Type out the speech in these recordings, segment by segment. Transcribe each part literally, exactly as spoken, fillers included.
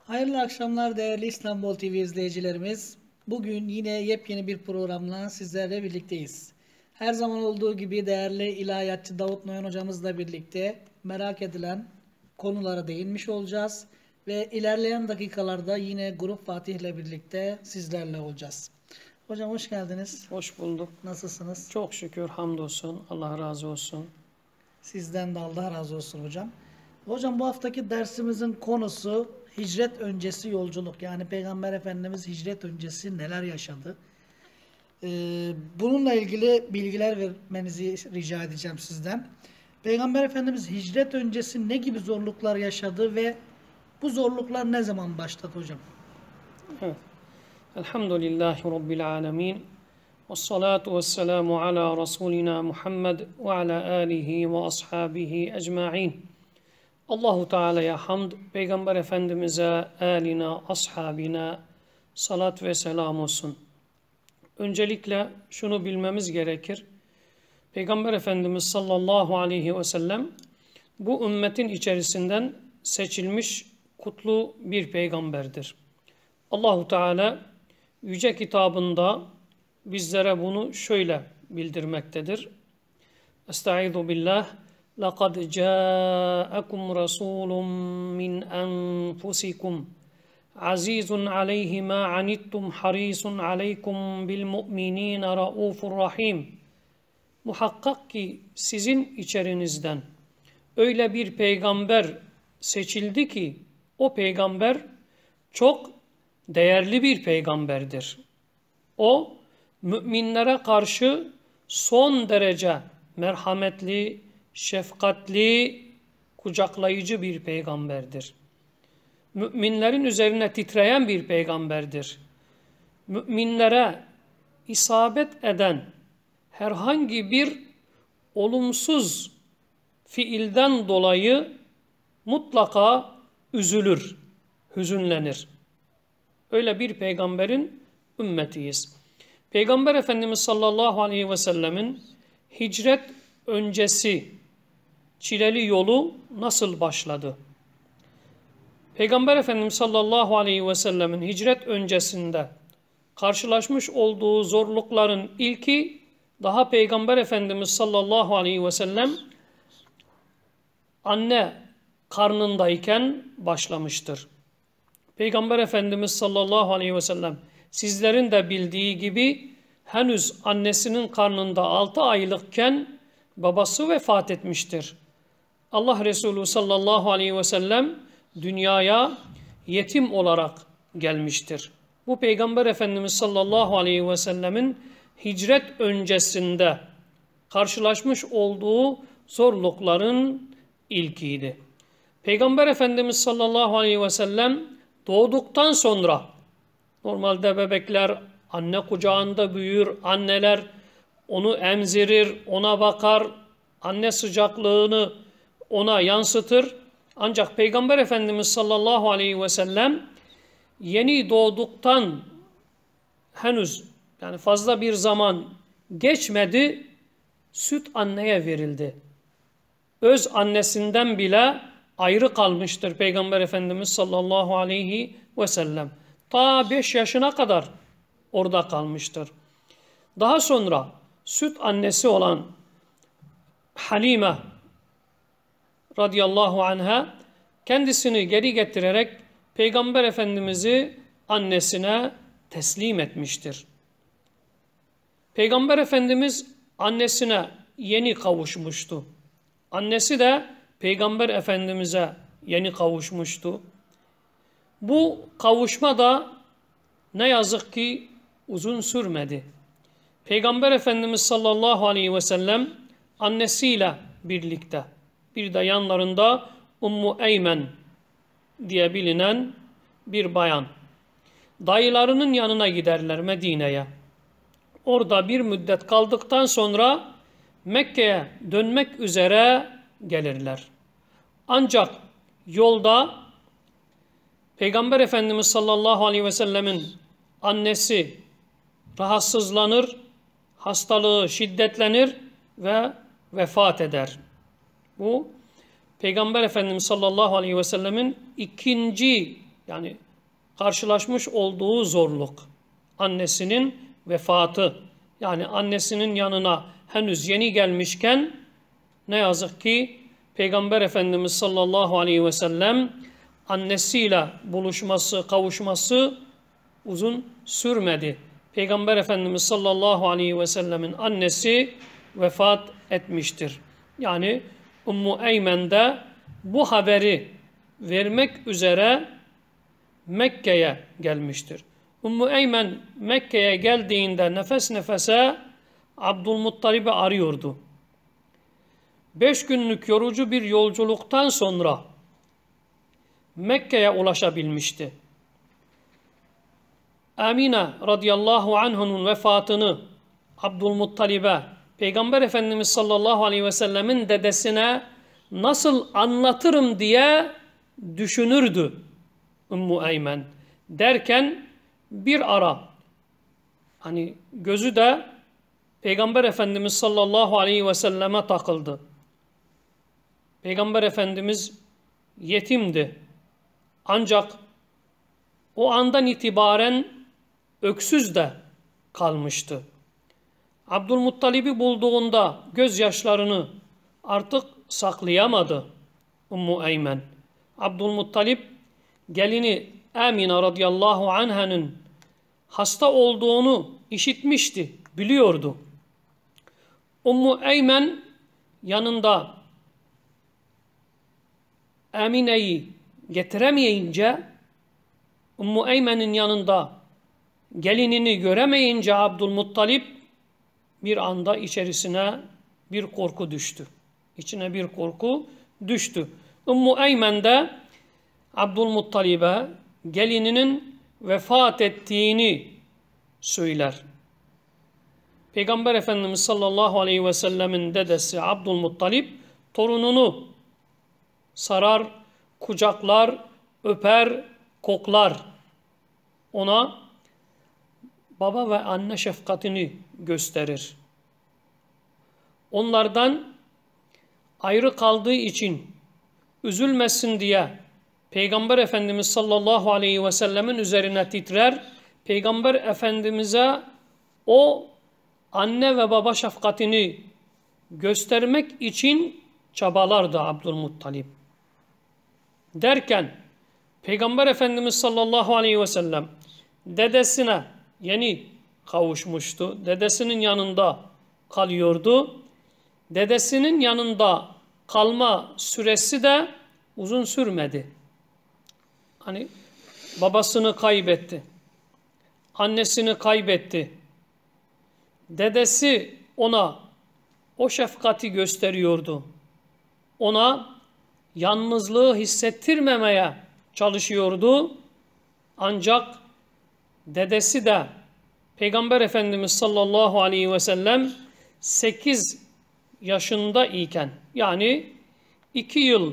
Hayırlı akşamlar değerli İstanbul T V izleyicilerimiz. Bugün yine yepyeni bir programla sizlerle birlikteyiz. Her zaman olduğu gibi değerli ilahiyatçı Davut Noyan hocamızla birlikte merak edilen konulara değinmiş olacağız. Ve ilerleyen dakikalarda yine Grup Fatih ile birlikte sizlerle olacağız. Hocam hoş geldiniz. Hoş bulduk. Nasılsınız? Çok şükür, hamdolsun. Allah razı olsun. Sizden de Allah razı olsun hocam. Hocam bu haftaki dersimizin konusu hicret öncesi yolculuk. Yani Peygamber Efendimiz hicret öncesi neler yaşadı? Ee, bununla ilgili bilgiler vermenizi rica edeceğim sizden. Peygamber Efendimiz hicret öncesi ne gibi zorluklar yaşadı ve bu zorluklar ne zaman başladı hocam? Evet. Elhamdülillahi Rabbil alemin. Vessalatu vesselamu ala Resulina Muhammed ve ala alihi ve ashabihi ecma'in. Allahu Teala'ya hamd, Peygamber Efendimiz'e, aline, ashabine salat ve selam olsun. Öncelikle şunu bilmemiz gerekir. Peygamber Efendimiz sallallahu aleyhi ve sellem bu ümmetin içerisinden seçilmiş kutlu bir peygamberdir. Allahu Teala yüce kitabında bizlere bunu şöyle bildirmektedir. Estaizu billah. لَقَدْ جَاءَكُمْ رَسُولٌ مِّنْ أَنْفُسِكُمْ عَزِيزٌ عَلَيْهِ مَا عَنِتُّمْ حَرِيصٌ عَلَيْكُمْ بِالْمُؤْمِنِينَ رَؤُوفٌ رَحِيمٌ. Muhakkak ki sizin içerinizden öyle bir peygamber seçildi ki o peygamber çok değerli bir peygamberdir. O müminlere karşı son derece merhametli, şefkatli, kucaklayıcı bir peygamberdir. Müminlerin üzerine titreyen bir peygamberdir. Müminlere isabet eden herhangi bir olumsuz fiilden dolayı mutlaka üzülür, hüzünlenir. Öyle bir peygamberin ümmetiyiz. Peygamber Efendimiz sallallahu aleyhi ve sellemin hicret öncesi çileli yolu nasıl başladı? Peygamber Efendimiz sallallahu aleyhi ve sellemin hicret öncesinde karşılaşmış olduğu zorlukların ilki daha Peygamber Efendimiz sallallahu aleyhi ve sellem anne karnındayken başlamıştır. Peygamber Efendimiz sallallahu aleyhi ve sellem sizlerin de bildiği gibi henüz annesinin karnında altı aylıkken babası vefat etmiştir. Allah Resulü sallallahu aleyhi ve sellem dünyaya yetim olarak gelmiştir. Bu Peygamber Efendimiz sallallahu aleyhi ve sellemin hicret öncesinde karşılaşmış olduğu zorlukların ilkiydi. Peygamber Efendimiz sallallahu aleyhi ve sellem doğduktan sonra normalde bebekler anne kucağında büyür, anneler onu emzirir, ona bakar, anne sıcaklığını ona yansıtır. Ancak Peygamber Efendimiz sallallahu aleyhi ve sellem yeni doğduktan henüz yani fazla bir zaman geçmedi, süt anneye verildi. Öz annesinden bile ayrı kalmıştır Peygamber Efendimiz sallallahu aleyhi ve sellem. Ta beş yaşına kadar orada kalmıştır. Daha sonra süt annesi olan Halime radıyallahu anha kendisini geri getirerek Peygamber Efendimiz'i annesine teslim etmiştir. Peygamber Efendimiz annesine yeni kavuşmuştu. Annesi de Peygamber Efendimiz'e yeni kavuşmuştu. Bu kavuşma da ne yazık ki uzun sürmedi. Peygamber Efendimiz sallallahu aleyhi ve sellem annesiyle birlikte bir de yanlarında Ummu Eymen diye bilinen bir bayan. Dayılarının yanına giderler Medine'ye. Orada bir müddet kaldıktan sonra Mekke'ye dönmek üzere gelirler. Ancak yolda Peygamber Efendimiz sallallahu aleyhi ve sellemin annesi rahatsızlanır, hastalığı şiddetlenir ve vefat eder. Bu Peygamber Efendimiz sallallahu aleyhi ve sellemin ikinci Yani karşılaşmış olduğu zorluk, annesinin vefatı. Yani annesinin yanına henüz yeni gelmişken ne yazık ki Peygamber Efendimiz sallallahu aleyhi ve sellem annesiyle buluşması, kavuşması uzun sürmedi. Peygamber Efendimiz sallallahu aleyhi ve sellemin annesi vefat etmiştir. Yani Ummu Eymen de bu haberi vermek üzere Mekke'ye gelmiştir. Ummu Eymen Mekke'ye geldiğinde nefes nefese Abdülmuttalib'i arıyordu. Beş günlük yorucu bir yolculuktan sonra Mekke'ye ulaşabilmişti. Amine radıyallahu anh'ın vefatını Abdülmuttalib'e, Peygamber Efendimiz sallallahu aleyhi ve sellemin dedesine nasıl anlatırım diye düşünürdü Ummu Eymen. Derken bir ara hani gözü de Peygamber Efendimiz sallallahu aleyhi ve selleme takıldı. Peygamber Efendimiz yetimdi. Ancak o andan itibaren öksüz de kalmıştı. Abdülmuttalib'i bulduğunda gözyaşlarını artık saklayamadı Ummu Eymen. Abdülmuttalib gelini Amine radıyallahu anh'ın hasta olduğunu işitmişti, biliyordu. Ummu Eymen yanında Amine'yi getiremeyince, Ummu Eymen'in yanında gelinini göremeyince Abdülmuttalib bir anda içerisine bir korku düştü. İçine bir korku düştü. Ummu Eymen de Abdülmuttalib'e gelininin vefat ettiğini söyler. Peygamber Efendimiz sallallahu aleyhi ve sellemin dedesi Abdülmuttalib torununu sarar, kucaklar, öper, koklar. Ona baba ve anne şefkatini gösterir. Onlardan ayrı kaldığı için üzülmesin diye Peygamber Efendimiz sallallahu aleyhi ve sellemin üzerine titrer. Peygamber Efendimiz'e o anne ve baba şefkatini göstermek için çabalardı Abdülmuttalib. Derken Peygamber Efendimiz sallallahu aleyhi ve sellem dedesine yeni kavuşmuştu. Dedesinin yanında kalıyordu. Dedesinin yanında kalma süresi de uzun sürmedi. Hani babasını kaybetti. Annesini kaybetti. Dedesi ona o şefkati gösteriyordu. Ona yalnızlığı hissettirmemeye çalışıyordu. Ancak dedesi de Peygamber Efendimiz sallallahu aleyhi ve sellem sekiz yaşında iken, yani iki yıl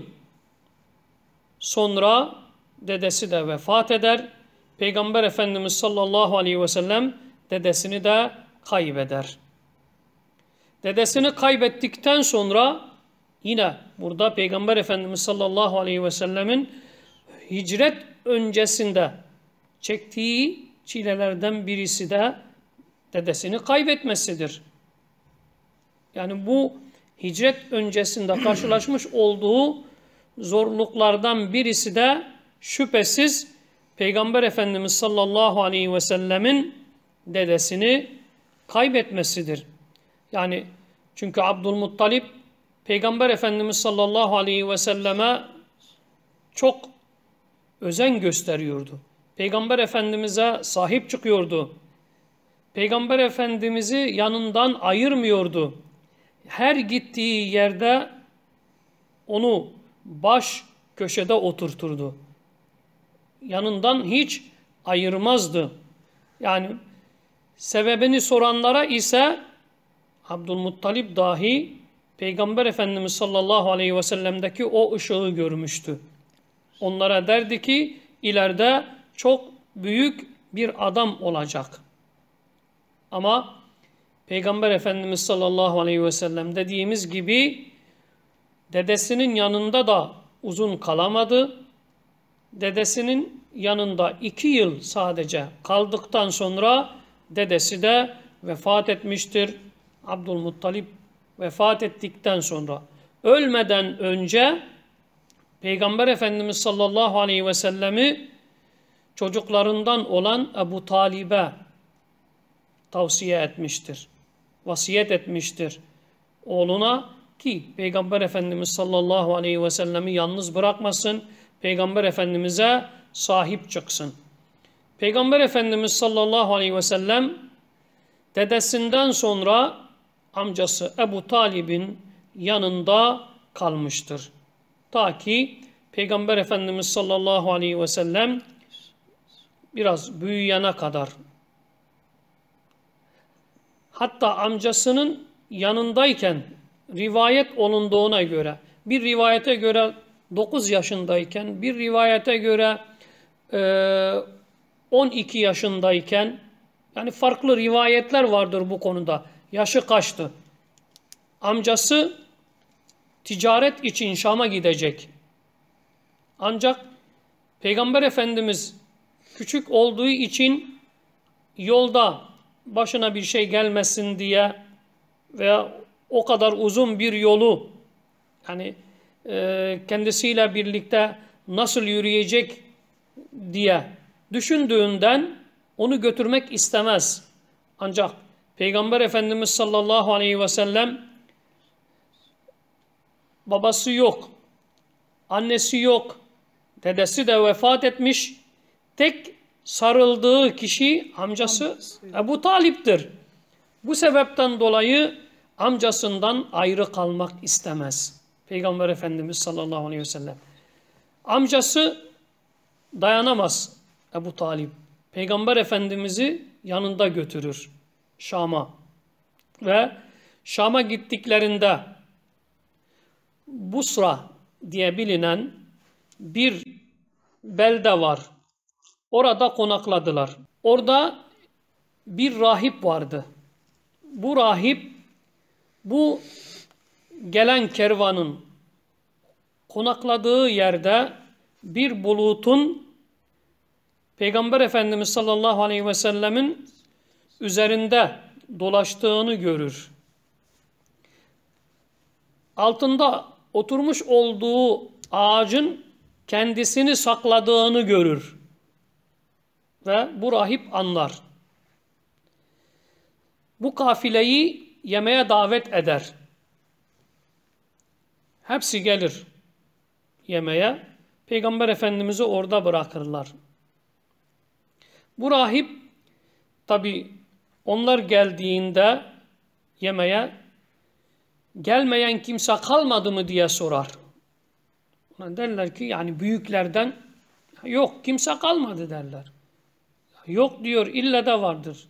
sonra dedesi de vefat eder. Peygamber Efendimiz sallallahu aleyhi ve sellem dedesini de kaybeder. Dedesini kaybettikten sonra yine burada Peygamber Efendimiz sallallahu aleyhi ve sellemin hicret öncesinde çektiği çilelerden birisi de dedesini kaybetmesidir. Yani bu hicret öncesinde karşılaşmış olduğu zorluklardan birisi de şüphesiz Peygamber Efendimiz sallallahu aleyhi ve sellemin dedesini kaybetmesidir. Yani çünkü Abdülmuttalib Peygamber Efendimiz sallallahu aleyhi ve selleme çok özen gösteriyordu. Peygamber Efendimiz'e sahip çıkıyordu. Peygamber Efendimiz'i yanından ayırmıyordu. Her gittiği yerde onu baş köşede oturturdu. Yanından hiç ayırmazdı. Yani sebebini soranlara ise Abdülmuttalib dahi Peygamber Efendimiz sallallahu aleyhi ve sellem'deki o ışığı görmüştü. Onlara derdi ki ileride çok büyük bir adam olacak. Ama Peygamber Efendimiz sallallahu aleyhi ve sellem dediğimiz gibi dedesinin yanında da uzun kalamadı. Dedesinin yanında iki yıl sadece kaldıktan sonra dedesi de vefat etmiştir. Abdülmuttalip vefat ettikten sonra, ölmeden önce Peygamber Efendimiz sallallahu aleyhi ve sellemi çocuklarından olan Ebu Talib'e tavsiye etmiştir. Vasiyet etmiştir oğluna ki Peygamber Efendimiz sallallahu aleyhi ve sellemi yalnız bırakmasın, Peygamber Efendimiz'e sahip çıksın. Peygamber Efendimiz sallallahu aleyhi ve sellem dedesinden sonra amcası Ebu Talib'in yanında kalmıştır. Ta ki Peygamber Efendimiz sallallahu aleyhi ve sellem biraz büyüyene kadar. Hatta amcasının yanındayken rivayet olunduğuna göre, bir rivayete göre dokuz yaşındayken, bir rivayete göre on iki yaşındayken, yani farklı rivayetler vardır bu konuda. Yaşı kaçtı? Amcası ticaret için Şam'a gidecek. Ancak Peygamber Efendimiz küçük olduğu için yolda başına bir şey gelmesin diye veya o kadar uzun bir yolu yani e, kendisiyle birlikte nasıl yürüyecek diye düşündüğünden onu götürmek istemez. Ancak Peygamber Efendimiz sallallahu aleyhi ve sellem babası yok, annesi yok, dedesi de vefat etmiş. Tek sarıldığı kişi amcası Ebu Talip'tir. Bu sebepten dolayı amcasından ayrı kalmak istemez Peygamber Efendimiz sallallahu aleyhi ve sellem. Amcası dayanamaz Ebu Talip. Peygamber Efendimiz'i yanında götürür Şam'a. Ve Şam'a gittiklerinde Busra diye bilinen bir belde var. Orada konakladılar. Orada bir rahip vardı. Bu rahip bu gelen kervanın konakladığı yerde bir bulutun Peygamber Efendimiz sallallahu aleyhi ve sellemin üzerinde dolaştığını görür. Altında oturmuş olduğu ağacın kendisini sakladığını görür. Ve bu rahip anlar. Bu kafileyi yemeğe davet eder. Hepsi gelir yemeğe. Peygamber Efendimiz'i orada bırakırlar. Bu rahip tabi onlar geldiğinde yemeğe gelmeyen kimse kalmadı mı diye sorar. Ona derler ki yani büyüklerden yok kimse kalmadı derler. Yok diyor ille de vardır.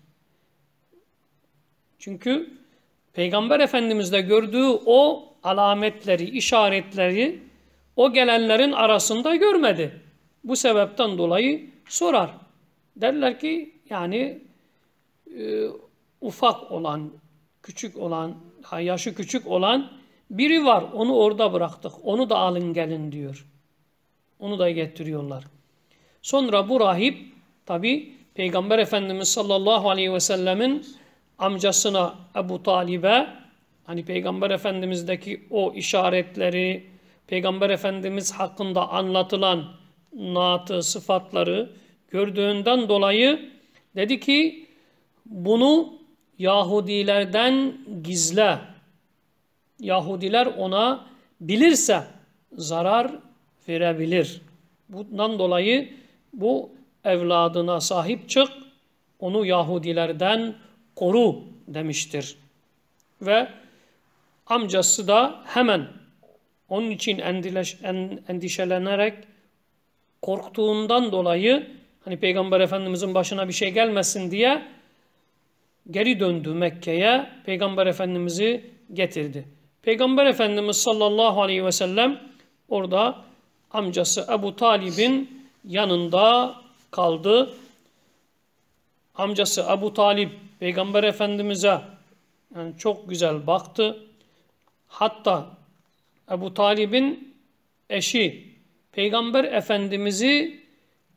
Çünkü Peygamber Efendimiz'de gördüğü o alametleri, işaretleri o gelenlerin arasında görmedi. Bu sebepten dolayı sorar. Derler ki yani e, ufak olan, küçük olan, yaşı küçük olan biri var. Onu orada bıraktık. Onu da alın gelin diyor. Onu da getiriyorlar. Sonra bu rahip tabi Peygamber Efendimiz sallallahu aleyhi ve sellemin amcasına Ebu Talib'e hani Peygamber Efendimiz'deki o işaretleri, Peygamber Efendimiz hakkında anlatılan naatı, sıfatları gördüğünden dolayı dedi ki bunu Yahudilerden gizle. Yahudiler ona bilirse zarar verebilir. Bundan dolayı bu evladına sahip çık, onu Yahudilerden koru demiştir. Ve amcası da hemen onun için endileş, endişelenerek korktuğundan dolayı hani Peygamber Efendimizin başına bir şey gelmesin diye geri döndü Mekke'ye. Peygamber Efendimiz'i getirdi. Peygamber Efendimiz sallallahu aleyhi ve sellem orada amcası Ebu Talib'in yanında kaldı. Amcası Ebu Talib Peygamber Efendimiz'e yani çok güzel baktı. Hatta Ebu Talib'in eşi Peygamber Efendimiz'i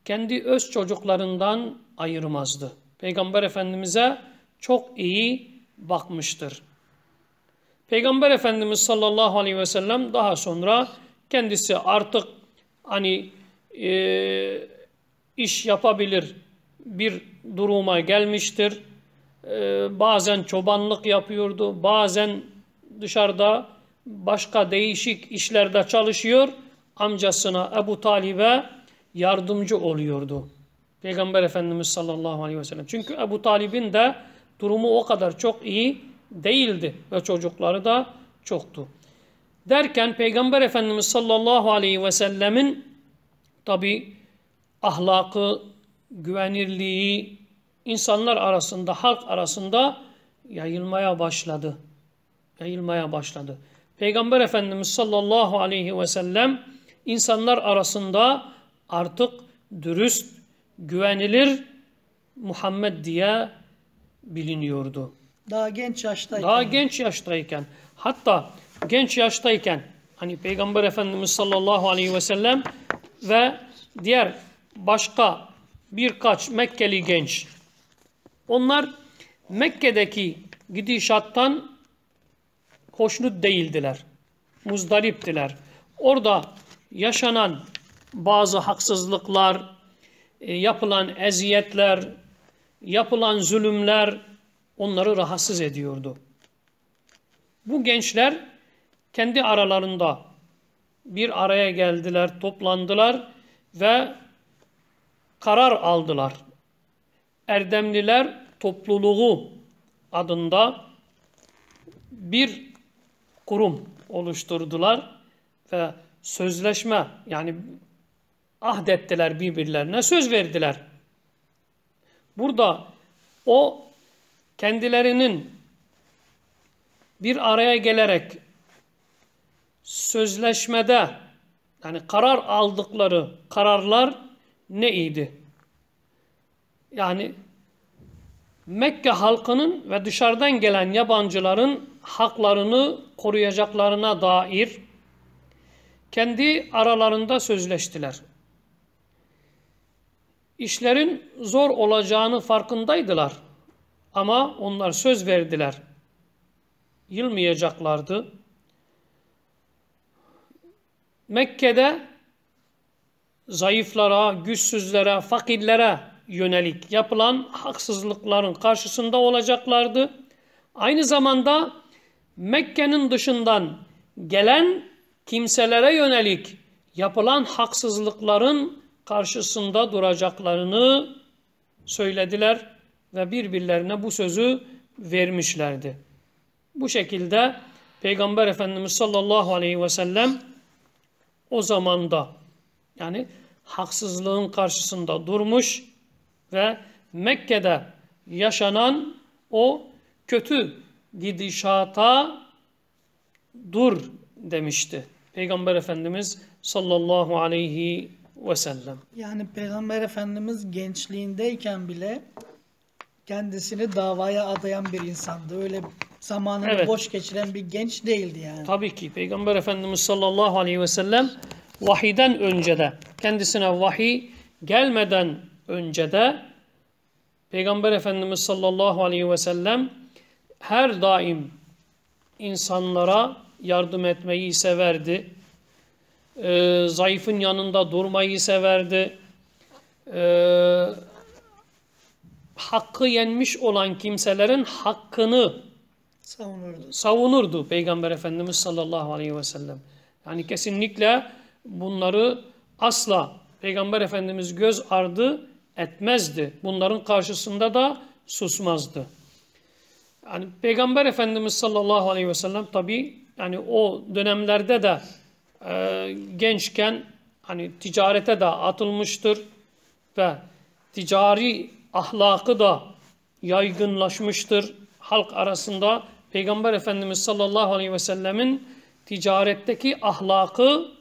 kendi öz çocuklarından ayırmazdı. Peygamber Efendimiz'e çok iyi bakmıştır. Peygamber Efendimiz sallallahu aleyhi ve sellem daha sonra kendisi artık hani e, iş yapabilir bir duruma gelmiştir. E, bazen çobanlık yapıyordu, bazen dışarıda başka değişik işlerde çalışıyor. Amcasına Ebu Talib'e yardımcı oluyordu. Peygamber Efendimiz sallallahu aleyhi ve sellem. Çünkü Ebu Talib'in de durumu o kadar çok iyi değildi ve çocukları da çoktu. Derken Peygamber Efendimiz sallallahu aleyhi ve sellemin tabi ahlakı, güvenirliği insanlar arasında, halk arasında yayılmaya başladı. Yayılmaya başladı. Peygamber Efendimiz sallallahu aleyhi ve sellem insanlar arasında artık dürüst, güvenilir Muhammed diye biliniyordu. Daha genç yaştayken. Daha genç yaştayken, hatta genç yaştayken hani Peygamber Efendimiz sallallahu aleyhi ve sellem ve diğer başka birkaç Mekkeli genç, onlar Mekke'deki gidişattan hoşnut değildiler, muzdariptiler. Orada yaşanan bazı haksızlıklar, yapılan eziyetler, yapılan zulümler onları rahatsız ediyordu. Bu gençler kendi aralarında bir araya geldiler, toplandılar ve karar aldılar. Erdemliler Topluluğu adında bir kurum oluşturdular ve sözleşme, yani ahdettiler birbirlerine, söz verdiler. Burada o kendilerinin bir araya gelerek sözleşmede, yani karar aldıkları kararlar neydi? Yani Mekke halkının ve dışarıdan gelen yabancıların haklarını koruyacaklarına dair kendi aralarında sözleştiler. İşlerin zor olacağını farkındaydılar. Ama onlar söz verdiler. Yılmayacaklardı. Mekke'de zayıflara, güçsüzlere, fakirlere yönelik yapılan haksızlıkların karşısında olacaklardı. Aynı zamanda Mekke'nin dışından gelen kimselere yönelik yapılan haksızlıkların karşısında duracaklarını söylediler ve birbirlerine bu sözü vermişlerdi. Bu şekilde Peygamber Efendimiz sallallahu aleyhi ve sellem o zamanda, yani haksızlığın karşısında durmuş ve Mekke'de yaşanan o kötü gidişata dur demişti Peygamber Efendimiz sallallahu aleyhi ve sellem. Yani Peygamber Efendimiz gençliğindeyken bile kendisini davaya adayan bir insandı. Öyle zamanını Evet. boş geçiren bir genç değildi yani. Tabii ki Peygamber Efendimiz sallallahu aleyhi ve sellem vahiden önce de, kendisine vahiy gelmeden önce de Peygamber Efendimiz sallallahu aleyhi ve sellem her daim insanlara yardım etmeyi severdi. Ee, zayıfın yanında durmayı severdi. Ee, hakkı yenmiş olan kimselerin hakkını Savunurdu. savunurdu Peygamber Efendimiz sallallahu aleyhi ve sellem. Yani kesinlikle bunları asla Peygamber Efendimiz göz ardı etmezdi. Bunların karşısında da susmazdı. Yani Peygamber Efendimiz sallallahu aleyhi ve sellem tabi yani o dönemlerde de e, gençken hani ticarete de atılmıştır ve ticari ahlakı da yaygınlaşmıştır halk arasında. Peygamber Efendimiz sallallahu aleyhi ve sellemin ticaretteki ahlakı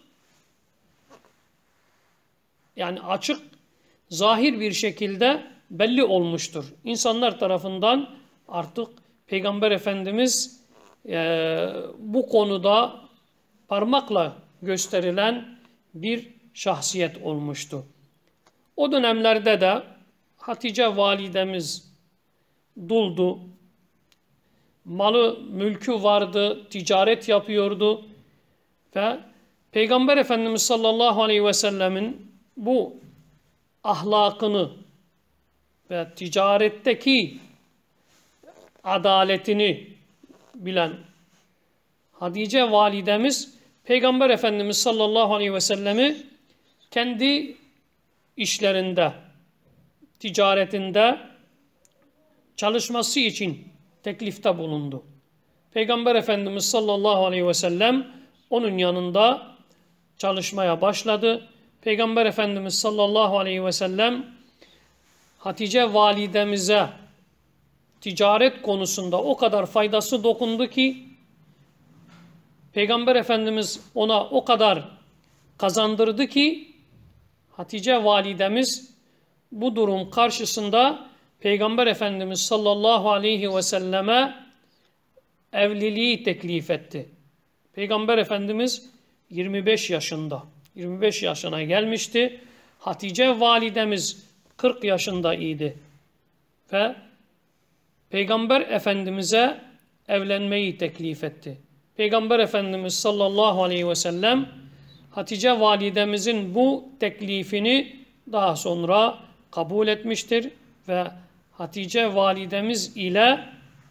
yani açık, zahir bir şekilde belli olmuştur. İnsanlar tarafından artık Peygamber Efendimiz e, bu konuda parmakla gösterilen bir şahsiyet olmuştu. O dönemlerde de Hatice validemiz duldu. Malı, mülkü vardı, ticaret yapıyordu ve Peygamber Efendimiz sallallahu aleyhi ve sellemin bu ahlakını ve ticaretteki adaletini bilen Hatice validemiz Peygamber Efendimiz sallallahu aleyhi ve sellemi kendi işlerinde, ticaretinde çalışması için teklifte bulundu. Peygamber Efendimiz sallallahu aleyhi ve sellem onun yanında çalışmaya başladı. Peygamber Efendimiz sallallahu aleyhi ve sellem Hatice validemize ticaret konusunda o kadar faydası dokundu ki Peygamber Efendimiz ona o kadar kazandırdı ki Hatice validemiz bu durum karşısında Peygamber Efendimiz sallallahu aleyhi ve selleme evliliği teklif etti. Peygamber Efendimiz yirmi beş yaşında, yirmi beş yaşına gelmişti. Hatice validemiz kırk yaşında idi. Ve Peygamber Efendimiz'e evlenmeyi teklif etti. Peygamber Efendimiz sallallahu aleyhi ve sellem Hatice validemizin bu teklifini daha sonra kabul etmiştir ve Hatice validemiz ile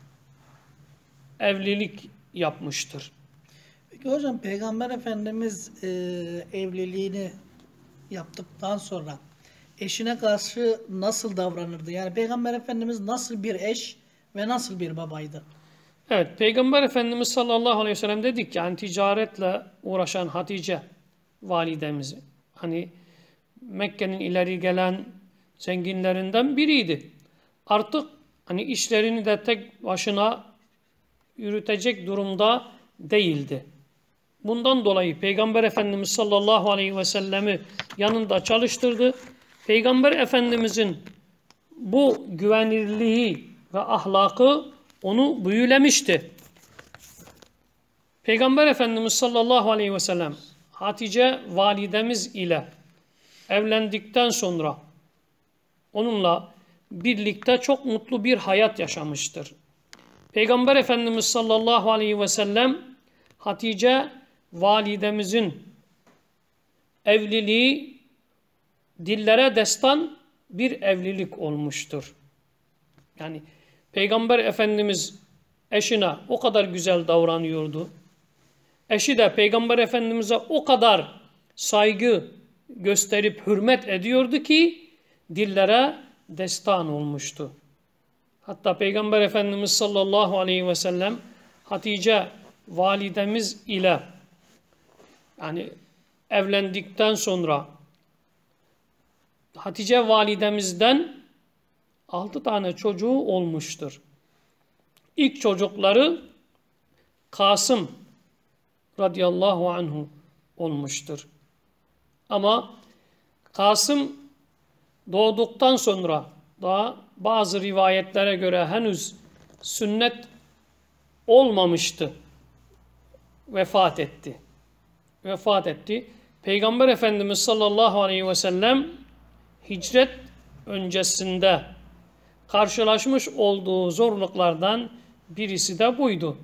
evlilik yapmıştır. Peki hocam Peygamber Efendimiz e, evliliğini yaptıktan sonra eşine karşı nasıl davranırdı? Yani Peygamber Efendimiz nasıl bir eş ve nasıl bir babaydı? Evet, Peygamber Efendimiz sallallahu aleyhi ve sellem dedik ki yani ticaretle uğraşan Hatice validemizi hani Mekke'nin ileri gelen zenginlerinden biriydi. Artık hani işlerini de tek başına yürütecek durumda değildi. Bundan dolayı Peygamber Efendimiz sallallahu aleyhi ve sellemi yanında çalıştırdı. Peygamber Efendimizin bu güvenilirliği ve ahlakı onu büyülemişti. Peygamber Efendimiz sallallahu aleyhi ve sellem Hatice validemiz ile evlendikten sonra onunla birlikte çok mutlu bir hayat yaşamıştır. Peygamber Efendimiz sallallahu aleyhi ve sellem Hatice validemizin evliliği dillere destan bir evlilik olmuştur. Yani Peygamber Efendimiz eşine o kadar güzel davranıyordu. Eşi de Peygamber Efendimiz'e o kadar saygı gösterip hürmet ediyordu ki dillere destan olmuştu. Hatta Peygamber Efendimiz sallallahu aleyhi ve sellem Hatice validemiz ile yani evlendikten sonra Hatice validemizden altı tane çocuğu olmuştur. İlk çocukları Kasım radıyallahu anhu olmuştur. Ama Kasım doğduktan sonra daha bazı rivayetlere göre henüz sünnet olmamıştı. Vefat etti. Vefat etti. Peygamber Efendimiz sallallahu aleyhi ve sellem hicret öncesinde karşılaşmış olduğu zorluklardan birisi de buydu.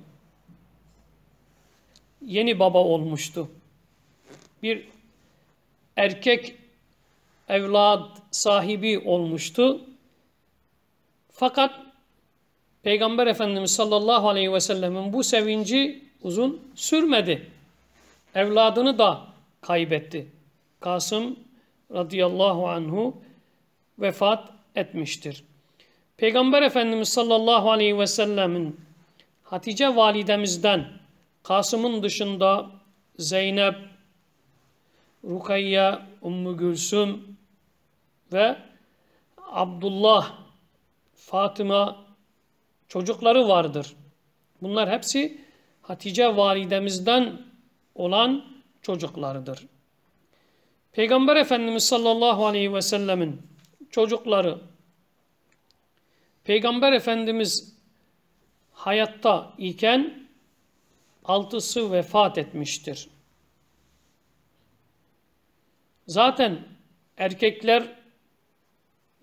Yeni baba olmuştu. Bir erkek evlad sahibi olmuştu. Fakat Peygamber Efendimiz sallallahu aleyhi ve sellemin bu sevinci uzun sürmedi. Evladını da kaybetti. Kasım radıyallahu anhu vefat etmiştir. Peygamber Efendimiz sallallahu aleyhi ve sellemin Hatice validemizden Kasım'ın dışında Zeynep, Rukayye, Ümmü Gülsüm ve Abdullah, Fatıma çocukları vardır. Bunlar hepsi Hatice validemizden olan çocuklarıdır. Peygamber Efendimiz sallallahu aleyhi ve sellemin çocukları Peygamber Efendimiz hayatta iken altısı vefat etmiştir. Zaten erkekler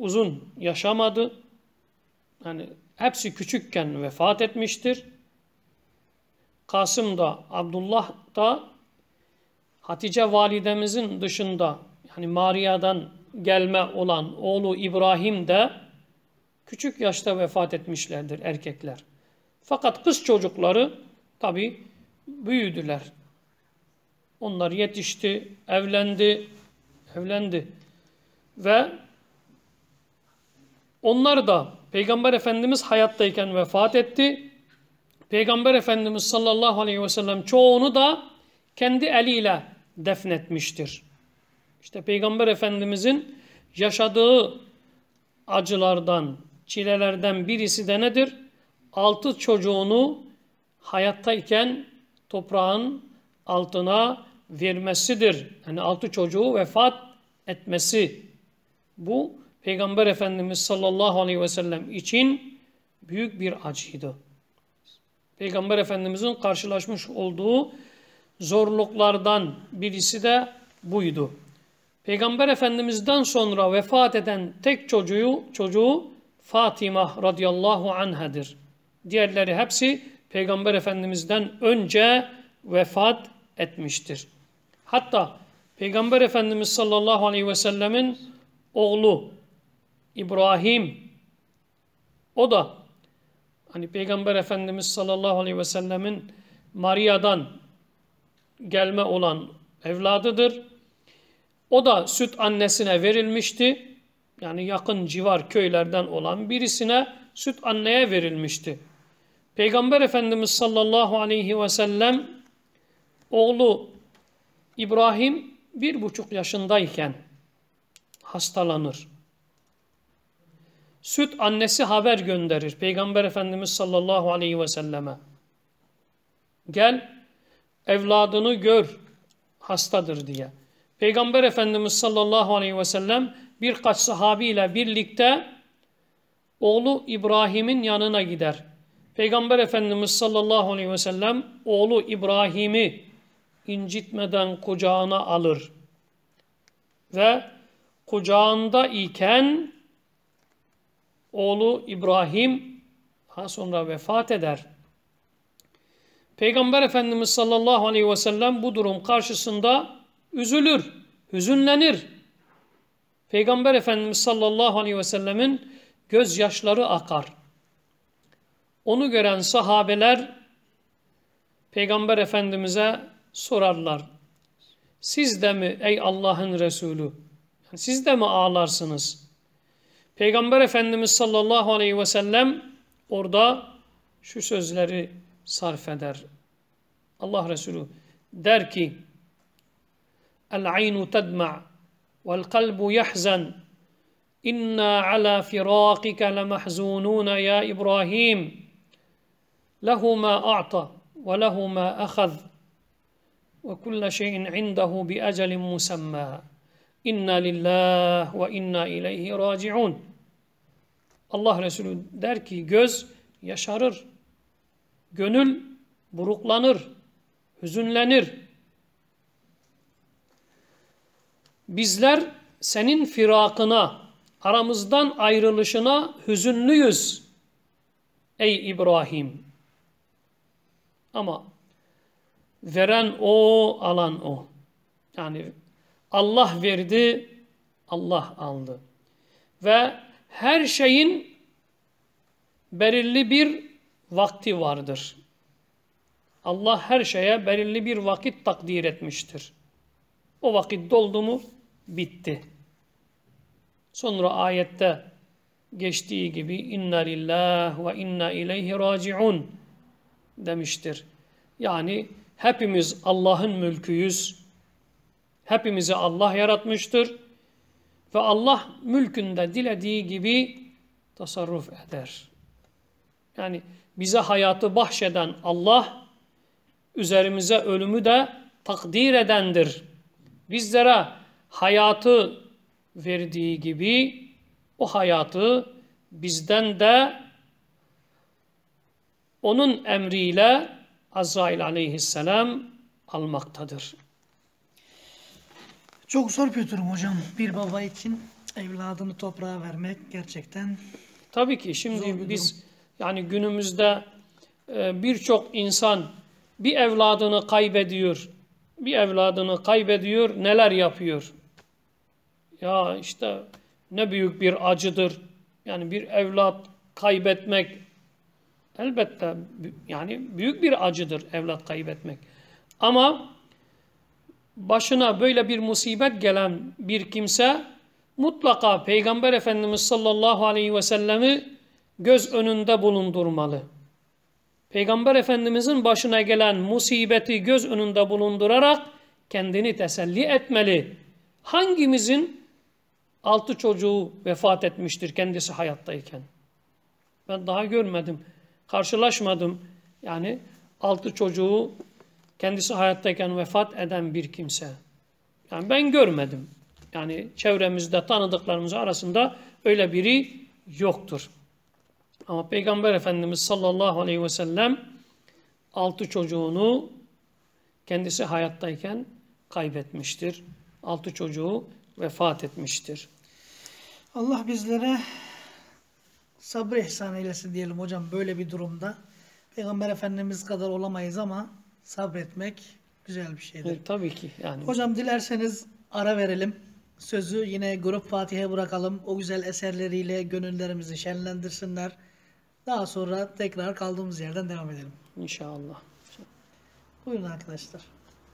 uzun yaşamadı. Yani hepsi küçükken vefat etmiştir. Kasım da, Abdullah da Hatice validemizin dışında, yani Maria'dan gelme olan oğlu İbrahim de küçük yaşta vefat etmişlerdir erkekler. Fakat kız çocukları tabi büyüdüler. Onlar yetişti, evlendi, evlendi ve onlar da Peygamber Efendimiz hayattayken vefat etti. Peygamber Efendimiz sallallahu aleyhi ve sellem çoğunu da kendi eliyle defnetmiştir. İşte Peygamber Efendimizin yaşadığı acılardan, çilelerden birisi de nedir? Altı çocuğunu hayattayken toprağın altına vermesidir. Yani altı çocuğu vefat etmesi. Bu Peygamber Efendimiz sallallahu aleyhi ve sellem için büyük bir acıydı. Peygamber Efendimizin karşılaşmış olduğu zorluklardan birisi de buydu. Peygamber Efendimiz'den sonra vefat eden tek çocuğu, çocuğu Fatıma radıyallahu anhadır. Diğerleri hepsi Peygamber Efendimiz'den önce vefat etmiştir. Hatta Peygamber Efendimiz sallallahu aleyhi ve sellemin oğlu İbrahim, o da hani Peygamber Efendimiz sallallahu aleyhi ve sellemin Maria'dan gelme olan evladıdır. O da süt annesine verilmişti. Yani yakın civar köylerden olan birisine süt anneye verilmişti. Peygamber Efendimiz sallallahu aleyhi ve sellem oğlu İbrahim bir buçuk yaşındayken hastalanır. Süt annesi haber gönderir Peygamber Efendimiz sallallahu aleyhi ve selleme. Gel evladını gör, hastadır diye. Peygamber Efendimiz sallallahu aleyhi ve sellem birkaç sahabiyle birlikte oğlu İbrahim'in yanına gider. Peygamber Efendimiz sallallahu aleyhi ve sellem oğlu İbrahim'i incitmeden kucağına alır. Ve kucağında iken oğlu İbrahim daha sonra vefat eder. Peygamber Efendimiz sallallahu aleyhi ve sellem bu durum karşısında üzülür, hüzünlenir. Peygamber Efendimiz sallallahu aleyhi ve sellemin gözyaşları akar. Onu gören sahabeler Peygamber Efendimiz'e sorarlar. Siz de mi ey Allah'ın Resulü? Siz de mi ağlarsınız? Peygamber Efendimiz sallallahu aleyhi ve sellem orada şu sözleri sarf eder. Allah Resulü der ki: "El-aynu tedma' vel-kalbu yahzan. İnna ala firakike lemahzunun ya İbrahim. Lehu ma a'ta ve lehu ma akhaz ve kulle şeyin indehu bi ecelin musamma. İnna lillahi ve inna ileyhi raciun." Allah Resulü der ki göz yaşarır, gönül buruklanır, hüzünlenir. Bizler senin firakına, aramızdan ayrılışına hüzünlüyüz ey İbrahim. Ama veren o, alan o. Yani Allah verdi, Allah aldı. Ve her şeyin belirli bir vakti vardır. Allah her şeye belirli bir vakit takdir etmiştir. O vakit doldu mu bitti. Sonra ayette geçtiği gibi inna lillahi ve inna ileyhi raciun demiştir. Yani hepimiz Allah'ın mülküyüz. Hepimizi Allah yaratmıştır. Ve Allah mülkünde dilediği gibi tasarruf eder. Yani bize hayatı bahşeden Allah, üzerimize ölümü de takdir edendir. Bizlere hayatı verdiği gibi o hayatı bizden de onun emriyle Azrail aleyhisselam almaktadır. Çok zor bir durum hocam. Bir baba için evladını toprağa vermek gerçekten Tabii ki zor şimdi bir biz durum. yani günümüzde e, birçok insan bir evladını kaybediyor. Bir evladını kaybediyor, neler yapıyor? Ya işte ne büyük bir acıdır. Yani bir evlat kaybetmek elbette bü- yani büyük bir acıdır evlat kaybetmek. Ama başına böyle bir musibet gelen bir kimse mutlaka Peygamber Efendimiz sallallahu aleyhi ve sellemi göz önünde bulundurmalı. Peygamber Efendimizin başına gelen musibeti göz önünde bulundurarak kendini teselli etmeli. Hangimizin altı çocuğu vefat etmiştir kendisi hayattayken? Ben daha görmedim, karşılaşmadım. Yani altı çocuğu kendisi hayattayken vefat eden bir kimse. Yani ben görmedim. Yani çevremizde tanıdıklarımız arasında öyle biri yoktur. Ama Peygamber Efendimiz sallallahu aleyhi ve sellem altı çocuğunu kendisi hayattayken kaybetmiştir. Altı çocuğu vefat etmiştir. Allah bizlere sabır ihsan eylesin diyelim hocam böyle bir durumda. Peygamber Efendimiz kadar olamayız ama sabretmek güzel bir şeydir. E, tabii ki yani. Hocam dilerseniz ara verelim. Sözü yine Grup Fatih'e bırakalım. O güzel eserleriyle gönüllerimizi şenlendirsinler. Daha sonra tekrar kaldığımız yerden devam edelim. İnşallah. Buyurun arkadaşlar.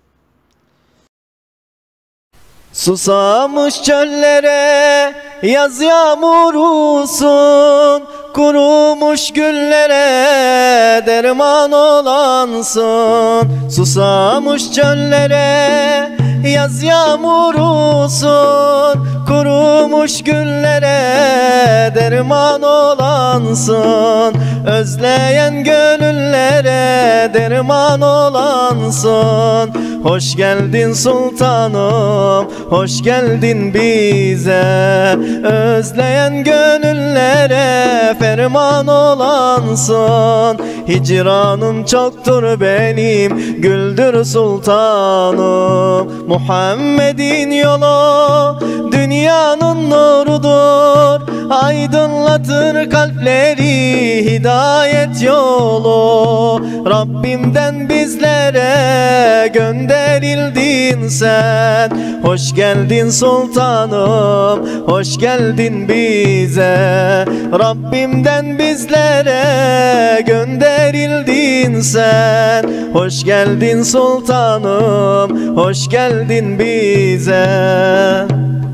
Susamış çöllere yaz yağmurusun, kurumuş güllere derman olansın. Susamış çöllere yaz yağmurusun, kurumuş güllere derman olansın. Özleyen gönüllere derman olansın. Hoş geldin sultanım, hoş geldin bize. Özleyen gönüllere ferman olansın. Hicranım çoktur benim, güldür sultanım. Muhammed'in yolu dünyanın nurudur, aydınlatır kalpleri hidayet yolu. Rabbimden bizlere gönderildin sen. Hoş geldin sultanım, hoş geldin bize. Rabbimden bizlere gönderildin sen. Hoş geldin sultanım, hoş geldin bize.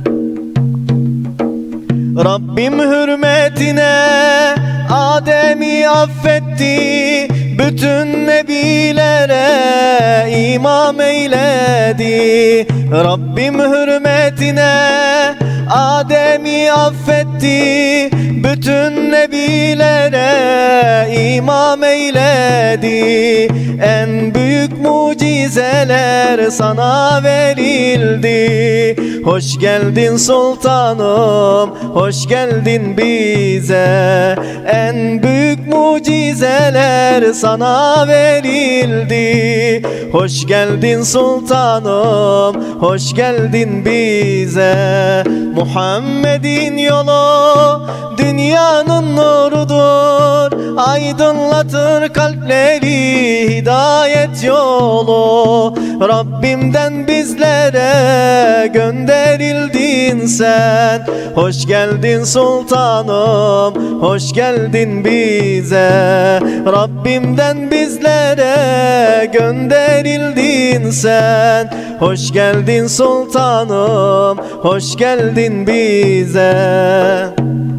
Rabbim hürmetine Adem'i affetti, bütün nebilere imam eyledi. Rabbim hürmetine Adem'i affetti, bütün nebilere imam eyledi. En büyük mucizeler sana verildi. Hoş geldin sultanım, hoş geldin bize. En büyük mucizeler sana verildi. Hoş geldin sultanım, hoş geldin bize. Muhammed'in yolu dünyanın nurudur, aydınlatır kalpleri hidayet yolu. Rabbimden bizlere gönderildin sen. Hoş geldin sultanım, hoş geldin bize. Rabbimden bizlere gönderildin sen. Hoş geldin sultanım, hoş geldin bize.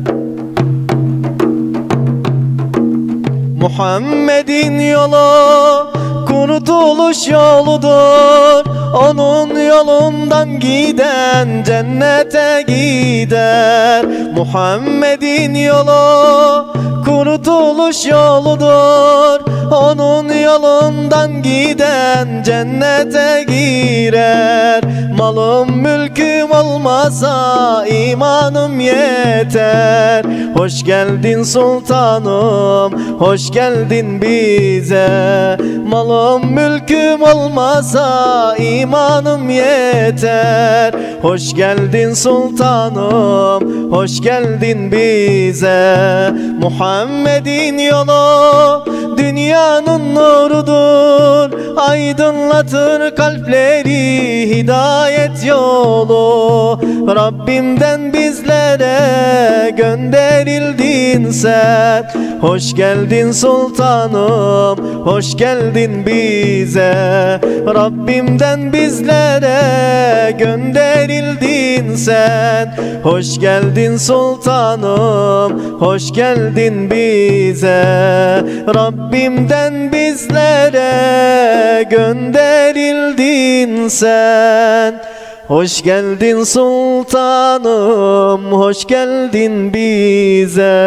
Muhammed'in yolu kurtuluş yoludur, onun yolundan giden cennete gider. Muhammed'in yolu kurtuluş yoludur, onun yolundan giden cennete girer. Malım mülküm olmasa imanım yeter. Hoş geldin sultanım, hoş geldin bize. Malım mülküm olmasa imanım imanım yeter. Hoş geldin sultanım, hoş geldin bize. Muhammed'in yolu dünyanın nurudur, aydınlatır kalpleri hidayet yolu. Rabbimden bizlere gönderildin sen. Hoş geldin sultanım, hoş geldin bize. Rabbimden bizlere gönderildin sen. Hoş geldin sultanım, hoş geldin bize. Rabbimden bizlere gönderildin sen. Hoş geldin sultanım, hoş geldin bize.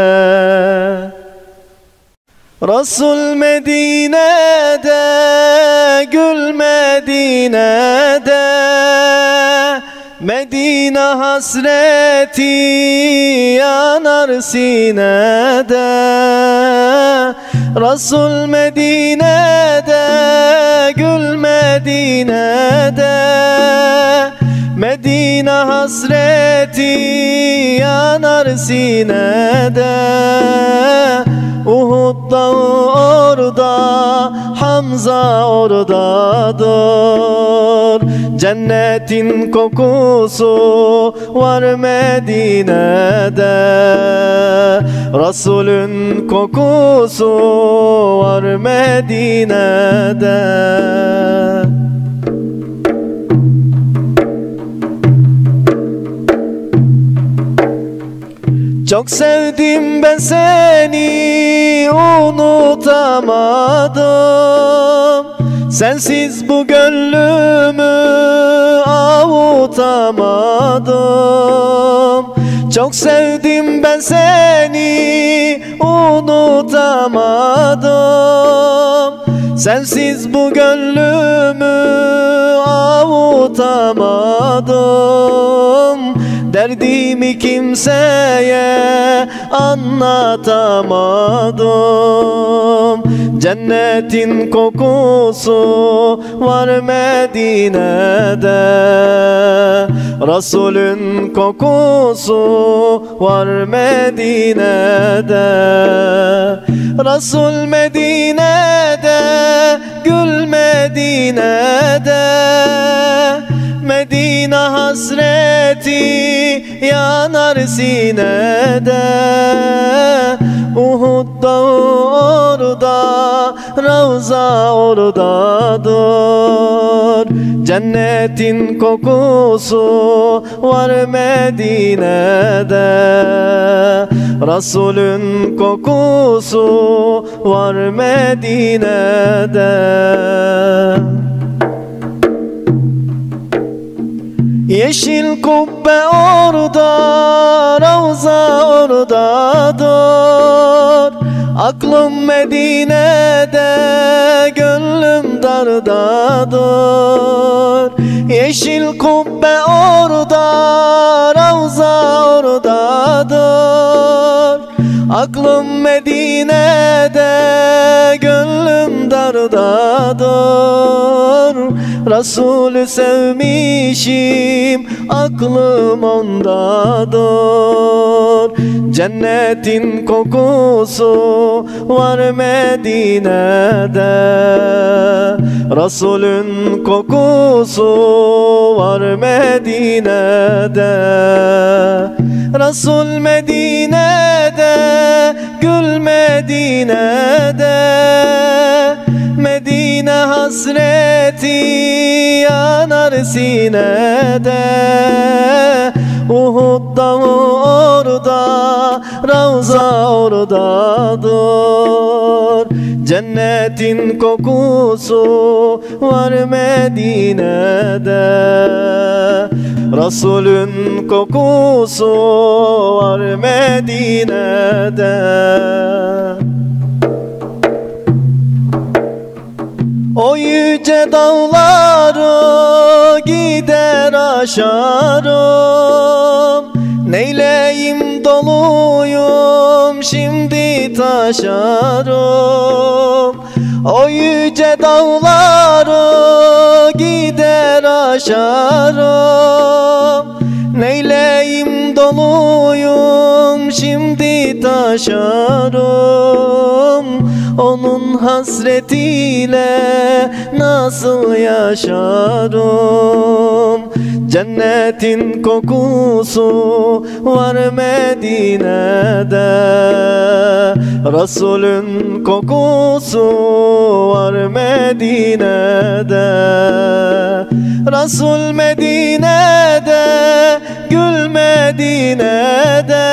Resul Medine'de, gül Medine'de, Medine hasreti yanar sinede. Resul Medine'de, gül Medine'de, Medine hasreti yanar sinede. Uhud dağı orada, Hamza oradadır. Cennetin kokusu var Medine'de. Resulün kokusu var Medine'de. Çok sevdim ben seni, unutamadım. Sensiz bu gönlümü avutamadım. Çok sevdim ben seni, unutamadım. Sensiz bu gönlümü avutamadım. Derdimi kimseye anlatamadım. Cennetin kokusu var Medine'de. Resulün kokusu var Medine'de. Resul Medine'de, gül Medine'de, Medine hasreti yanar sinede. Uhud dağı orada, Ravza oradadır. Cennetin kokusu var Medine'de. Resulün kokusu var Medine'de. Yeşil kubbe orada, Ravza oradadır. Aklım Medine'de, gönlüm dardadır. Yeşil kubbe orada, Ravza oradadır. Aklım Medine'de, gönlüm dardadır. Resulü sevmişim, aklım ondadır. Cennetin kokusu var Medine'de. Resulün kokusu var Medine'de. Resul Medine'de, gül Medine'de, Medine hasreti yanar sinede. Uhud dağı orada, Ravza oradadır. Cennetin kokusu var Medine'de. Resulün kokusu var Medine'de. O yüce dağları gider aşarım. Neyleyim doluyum şimdi taşarım. O yüce dağları gider aşarım. Neyleyim doluyum şimdi taşarım. Onun hasretiyle nasıl yaşarım? Cennetin kokusu var Medine'de, Resulün kokusu var Medine'de. Resul Medine'de, gül Medine'de,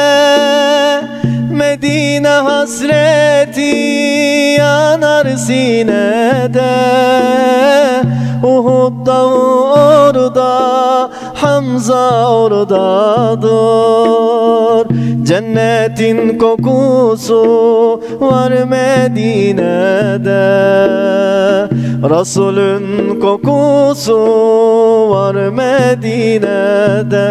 Medine hasreti yanar sinede. Uhud dağı orada, Hamza oradadır. Cennetin kokusu var Medine'de, Resulün kokusu var Medine'de.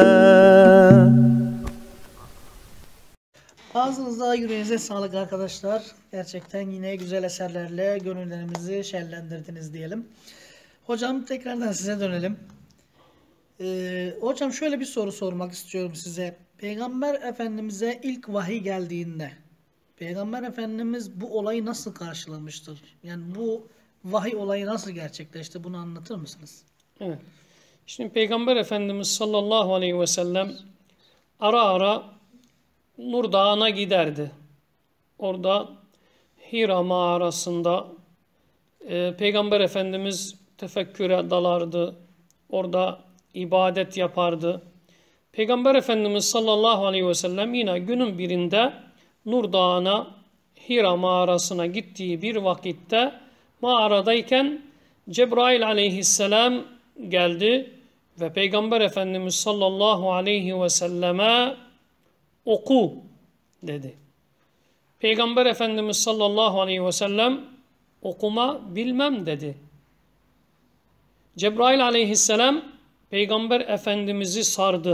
Ağzınıza, yüreğinize sağlık arkadaşlar. Gerçekten yine güzel eserlerle gönüllerimizi şenlendirdiniz diyelim. Hocam tekrardan size dönelim. Ee, hocam şöyle bir soru sormak istiyorum size. Peygamber Efendimiz'e ilk vahiy geldiğinde Peygamber Efendimiz bu olayı nasıl karşılamıştır? Yani bu vahiy olayı nasıl gerçekleşti? Bunu anlatır mısınız? Evet. Şimdi Peygamber Efendimiz sallallahu aleyhi ve sellem ara ara Nur Dağı'na giderdi. Orada Hira mağarasında e, Peygamber Efendimiz tefekküre dalardı. Orada ibadet yapardı. Peygamber Efendimiz sallallahu aleyhi ve sellem yine günün birinde Nur Dağı'na, Hira mağarasına gittiği bir vakitte mağaradayken Cebrail aleyhisselam geldi ve Peygamber Efendimiz sallallahu aleyhi ve selleme oku dedi. Peygamber Efendimiz sallallahu aleyhi ve sellem okuma bilmem dedi. Cebrail aleyhisselam Peygamber Efendimiz'i sardı.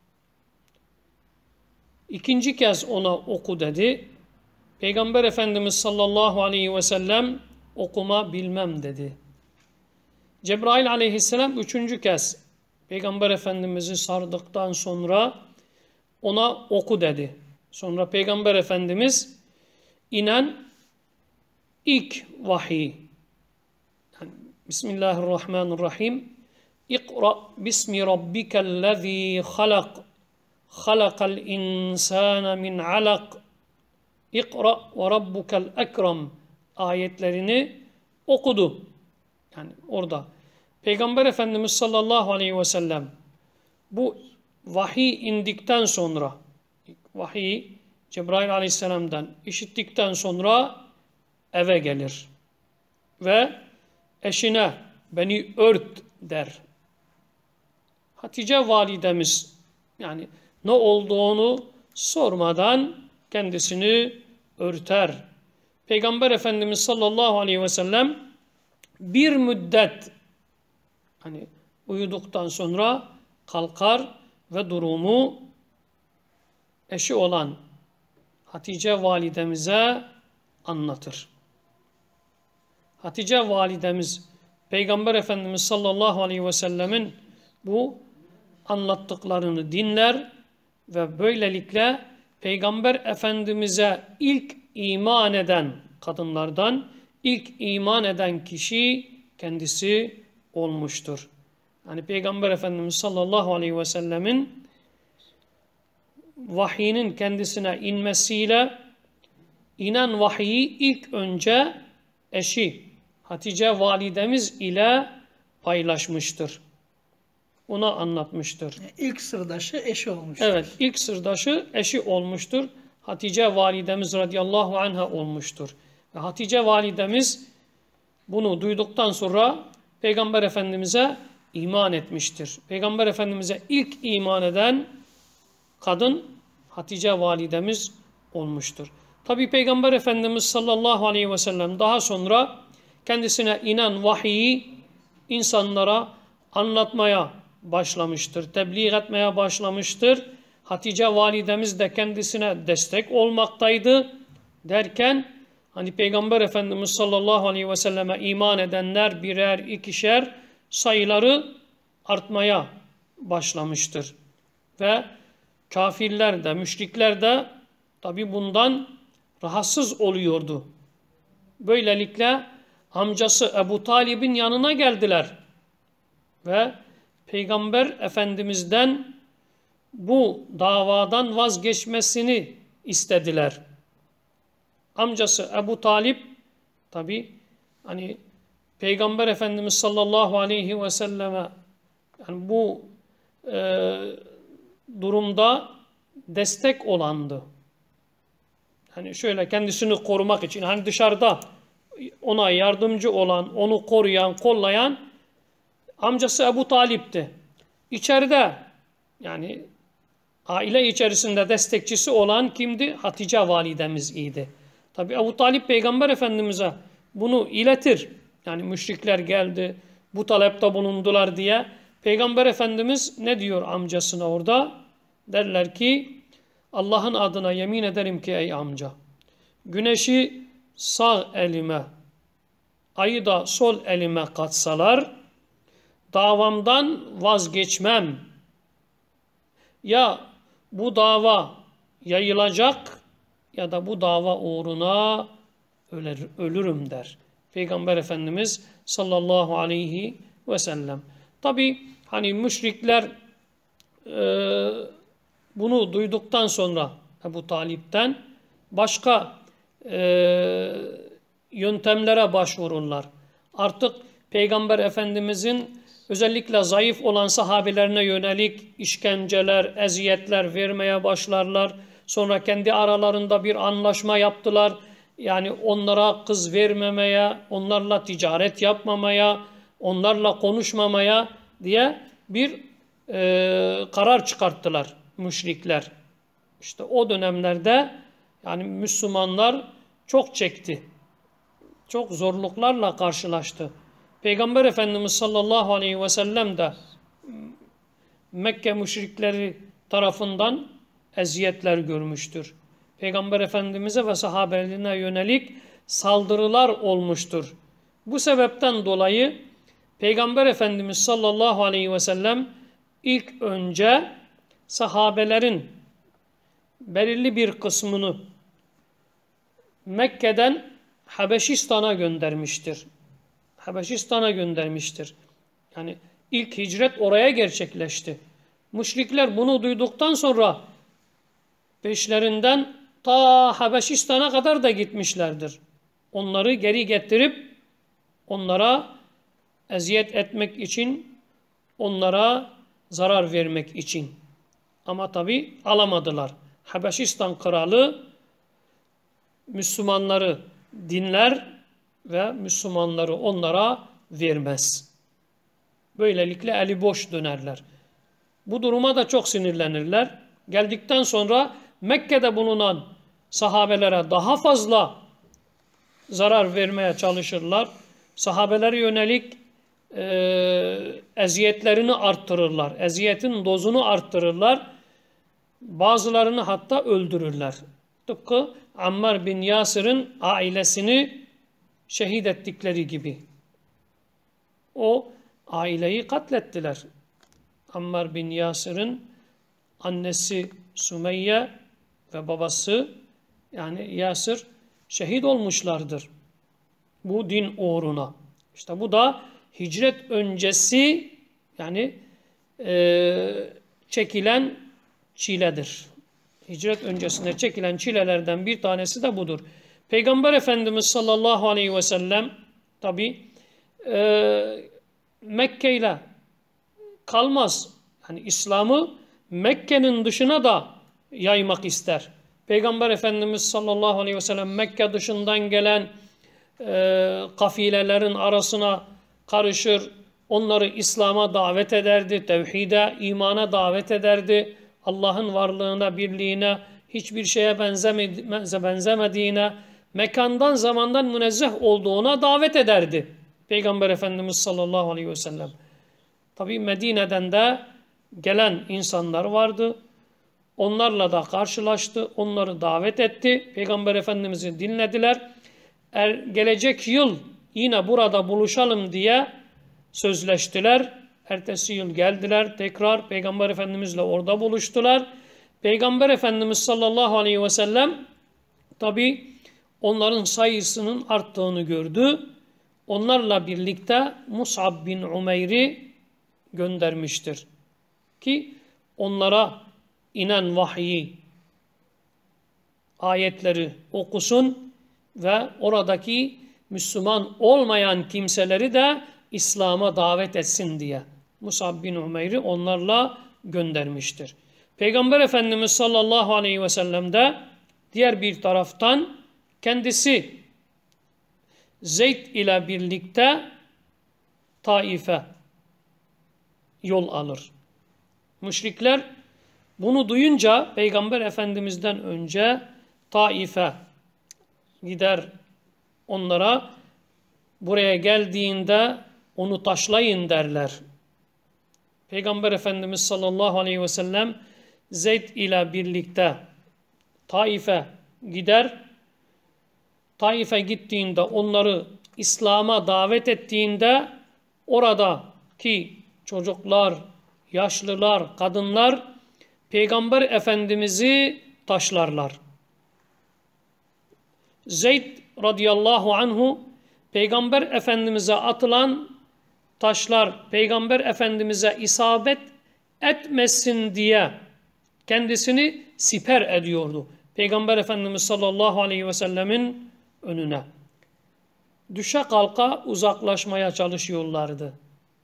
İkinci kez ona oku dedi. Peygamber Efendimiz sallallahu aleyhi ve sellem okuma bilmem dedi. Cebrail aleyhisselam üçüncü kez Peygamber Efendimiz'i sardıktan sonra ona oku dedi. Sonra Peygamber Efendimiz inen ilk vahiy. Yani, Bismillahirrahmanirrahim. İkra bismi rabbikellezî halak. Halakal insâne min alak. İkra ve rabbukel ekrem ayetlerini okudu. Yani orada Peygamber Efendimiz sallallahu aleyhi ve sellem bu vahiy indikten sonra, vahiy Cebrail aleyhisselam'dan işittikten sonra eve gelir ve eşine beni ört der. Hatice validemiz yani ne olduğunu sormadan kendisini örter. Peygamber Efendimiz sallallahu aleyhi ve sellem bir müddet hani uyuduktan sonra kalkar ve durumu eşi olan Hatice validemize anlatır. Hatice validemiz Peygamber Efendimiz sallallahu aleyhi ve sellemin bu anlattıklarını dinler ve böylelikle Peygamber Efendimiz'e ilk iman eden kadınlardan ilk iman eden kişi kendisi olmuştur. Yani Peygamber Efendimiz sallallahu aleyhi ve sellemin vahyinin kendisine inmesiyle inen vahyi ilk önce eşi Hatice validemiz ile paylaşmıştır. Ona anlatmıştır. İlk sırdaşı eşi olmuştur. Evet, ilk sırdaşı eşi olmuştur. Hatice validemiz radıyallahu anha olmuştur. Ve Hatice validemiz bunu duyduktan sonra Peygamber Efendimiz'e iman etmiştir. Peygamber Efendimiz'e ilk iman eden kadın Hatice validemiz olmuştur. Tabi Peygamber Efendimiz sallallahu aleyhi ve sellem daha sonra kendisine inen vahiyi insanlara anlatmaya başlamıştır. Tebliğ etmeye başlamıştır. Hatice validemiz de kendisine destek olmaktaydı. Derken hani Peygamber Efendimiz sallallahu aleyhi ve selleme iman edenler birer ikişer sayıları artmaya başlamıştır. Ve kafirler de, müşrikler de tabi bundan rahatsız oluyordu. Böylelikle amcası Ebu Talib'in yanına geldiler ve Peygamber Efendimiz'den bu davadan vazgeçmesini istediler. Amcası Ebu Talib tabi hani Peygamber Efendimiz sallallahu aleyhi ve selleme yani bu e, durumda destek olandı. Hani şöyle kendisini korumak için hani dışarıda ona yardımcı olan, onu koruyan, kollayan amcası Ebu Talip'ti. İçeride yani aile içerisinde destekçisi olan kimdi? Hatice validemiz idi. Tabi Ebu Talip Peygamber Efendimiz'e bunu iletir. Yani müşrikler geldi, bu talepte bulundular diye. Peygamber Efendimiz ne diyor amcasına orada? Derler ki Allah'ın adına yemin ederim ki ey amca, güneşi sağ elime, ayı da sol elime katsalar davamdan vazgeçmem. Ya bu dava yayılacak ya da bu dava uğruna ölür, ölürüm der. Peygamber Efendimiz sallallahu aleyhi ve sellem. Tabi hani müşrikler e, bunu duyduktan sonra Ebu Talip'ten başka e, yöntemlere başvururlar. Artık Peygamber Efendimizin özellikle zayıf olan sahabelerine yönelik işkenceler, eziyetler vermeye başlarlar. Sonra kendi aralarında bir anlaşma yaptılar. Yani onlara kız vermemeye, onlarla ticaret yapmamaya, onlarla konuşmamaya diye bir e, karar çıkarttılar müşrikler. İşte o dönemlerde yani Müslümanlar çok çekti. Çok zorluklarla karşılaştı. Peygamber Efendimiz sallallahu aleyhi ve sellem de Mekke müşrikleri tarafından eziyetler görmüştür. Peygamber Efendimiz'e ve sahabelerine yönelik saldırılar olmuştur. Bu sebepten dolayı Peygamber Efendimiz sallallahu aleyhi ve sellem ilk önce sahabelerin belirli bir kısmını Mekke'den Habeşistan'a göndermiştir. Habeşistan'a göndermiştir. Yani ilk hicret oraya gerçekleşti. Müşrikler bunu duyduktan sonra peşlerinden ta Habeşistan'a kadar da gitmişlerdir. Onları geri getirip onlara eziyet etmek için, onlara zarar vermek için. Ama tabi alamadılar. Habeşistan kralı Müslümanları dinler ve Müslümanları onlara vermez. Böylelikle eli boş dönerler. Bu duruma da çok sinirlenirler. Geldikten sonra Mekke'de bulunan sahabelere daha fazla zarar vermeye çalışırlar. Sahabelere yönelik e, eziyetlerini arttırırlar. Eziyetin dozunu arttırırlar. Bazılarını hatta öldürürler. Tıpkı Ammar bin Yasir'in ailesini şehit ettikleri gibi. O aileyi katlettiler. Ammar bin Yasir'in annesi Sümeyye ve babası yani Yasir şehit olmuşlardır. Bu din uğruna. İşte bu da hicret öncesi yani e, çekilen çiledir. Hicret öncesinde çekilen çilelerden bir tanesi de budur. Peygamber Efendimiz sallallahu aleyhi ve sellem tabi e, Mekke ile kalmaz. Yani İslam'ı Mekke'nin dışına da yaymak ister. Peygamber Efendimiz sallallahu aleyhi ve sellem Mekke dışından gelen e, kafilelerin arasına karışır, onları İslam'a davet ederdi, tevhide, imana davet ederdi. Allah'ın varlığına, birliğine, hiçbir şeye benzemediğine, mekandan, zamandan münezzeh olduğuna davet ederdi. Peygamber Efendimiz sallallahu aleyhi ve sellem. Tabi Medine'den de gelen insanlar vardı. Onlarla da karşılaştı, onları davet etti. Peygamber Efendimiz'i dinlediler. Er, gelecek yıl yine burada buluşalım diye sözleştiler. Ertesi yıl geldiler. Tekrar Peygamber Efendimizle orada buluştular. Peygamber Efendimiz sallallahu aleyhi ve sellem tabi onların sayısının arttığını gördü. Onlarla birlikte Mus'ab bin Umeyr'i göndermiştir. Ki onlara inen vahyi, ayetleri okusun ve oradaki Müslüman olmayan kimseleri de İslam'a davet etsin diye Mus'ab bin Umeyr'i onlarla göndermiştir. Peygamber Efendimiz sallallahu aleyhi ve sellem de diğer bir taraftan kendisi Zeyd ile birlikte Taif'e yol alır. Müşrikler bunu duyunca Peygamber Efendimiz'den önce Taif'e gider, onlara buraya geldiğinde onu taşlayın derler. Peygamber Efendimiz sallallahu aleyhi ve sellem Zeyd ile birlikte Taif'e gider. Taif'e gittiğinde onları İslam'a davet ettiğinde oradaki çocuklar, yaşlılar, kadınlar Peygamber Efendimiz'i taşlarlar. Zeyd radıyallahu anhu Peygamber Efendimiz'e atılan taşlar Peygamber Efendimiz'e isabet etmesin diye kendisini siper ediyordu. Peygamber Efendimiz sallallahu aleyhi ve sellemin önüne. Düşe kalka uzaklaşmaya çalışıyorlardı.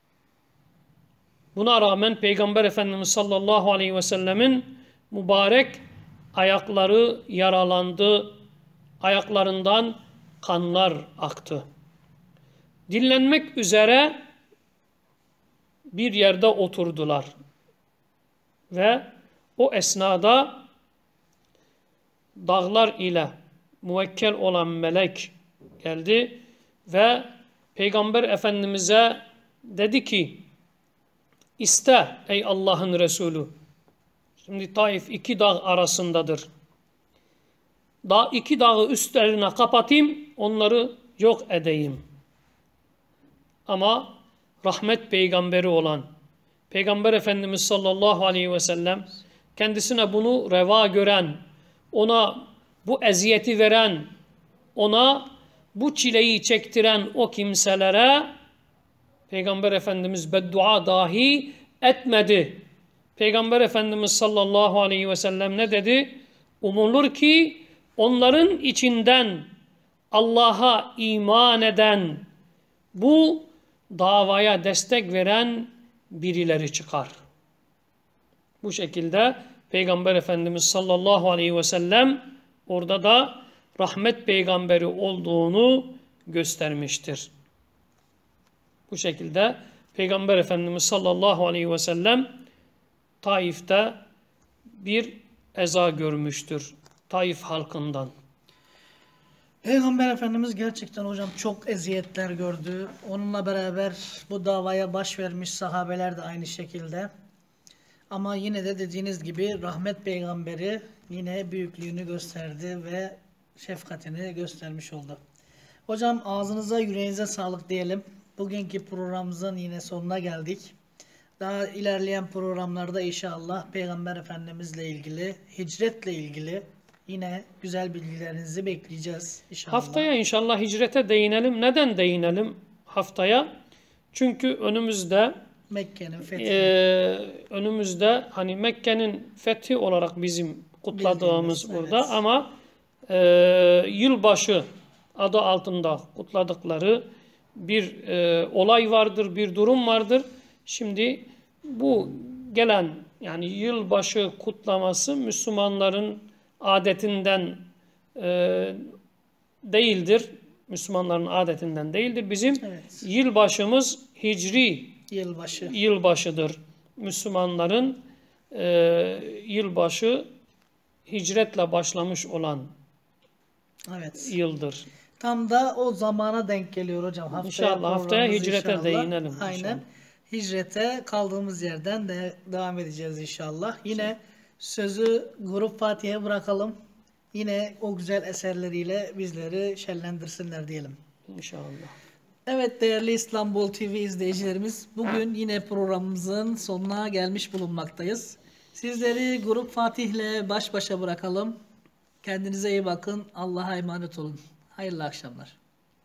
Buna rağmen Peygamber Efendimiz sallallahu aleyhi ve sellemin mübarek ayakları yaralandı. Ayaklarından kanlar aktı. Dinlenmek üzere bir yerde oturdular. Ve o esnada dağlar ile müvekkel olan melek geldi ve Peygamber Efendimiz'e dedi ki, İste ey Allah'ın Resulü. Şimdi Taif iki dağ arasındadır. Dağ, iki dağı üstlerine kapatayım, onları yok edeyim. Ama rahmet peygamberi olan Peygamber Efendimiz sallallahu aleyhi ve sellem kendisine bunu reva gören, ona bu eziyeti veren, ona bu çileyi çektiren o kimselere Peygamber Efendimiz beddua dahi etmedi. Peygamber Efendimiz sallallahu aleyhi ve sellem ne dedi? Umulur ki onların içinden Allah'a iman eden, bu davaya destek veren birileri çıkar. Bu şekilde Peygamber Efendimiz sallallahu aleyhi ve sellem orada da rahmet peygamberi olduğunu göstermiştir. Bu şekilde Peygamber Efendimiz sallallahu aleyhi ve sellem Taif'te bir eza görmüştür. Taif halkından. Peygamber Efendimiz gerçekten hocam çok eziyetler gördü. Onunla beraber bu davaya baş vermiş sahabeler de aynı şekilde. Ama yine de dediğiniz gibi rahmet peygamberi yine büyüklüğünü gösterdi ve şefkatini göstermiş oldu. Hocam ağzınıza yüreğinize sağlık diyelim. Bugünkü programımızın yine sonuna geldik. Daha ilerleyen programlarda inşallah Peygamber Efendimizle ilgili, hicretle ilgili yine güzel bilgilerinizi bekleyeceğiz inşallah. Haftaya inşallah hicrete değinelim. Neden değinelim haftaya? Çünkü önümüzde Mekke'nin fethi. E, önümüzde hani Mekke'nin fethi olarak bizim kutladığımız Bildiğimiz, burada evet. ama e, yılbaşı adı altında kutladıkları bir e, olay vardır, bir durum vardır. Şimdi bu gelen yani yılbaşı kutlaması Müslümanların adetinden e, değildir. Müslümanların adetinden değildir. Bizim Evet. yılbaşımız hicri Yılbaşı. yılbaşıdır. Müslümanların e, yılbaşı hicretle başlamış olan Evet. yıldır. Tam da o zamana denk geliyor hocam. Haftaya İnşallah haftaya programımız hicrete inşallah. değinelim. Aynen. inşallah. Hicrete kaldığımız yerden de devam edeceğiz inşallah. Yine sözü Grup Fatih'e bırakalım. Yine o güzel eserleriyle bizleri şenlendirsinler diyelim. İnşallah. Evet değerli İstanbul T V izleyicilerimiz, bugün yine programımızın sonuna gelmiş bulunmaktayız. Sizleri Grup Fatih'le baş başa bırakalım. Kendinize iyi bakın. Allah'a emanet olun. Hayırlı akşamlar.